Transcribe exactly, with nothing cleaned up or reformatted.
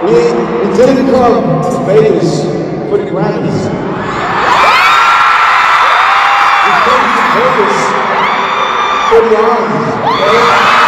We, we didn't come to Vegas for the Grammys. We came to Vegas for the Oscars.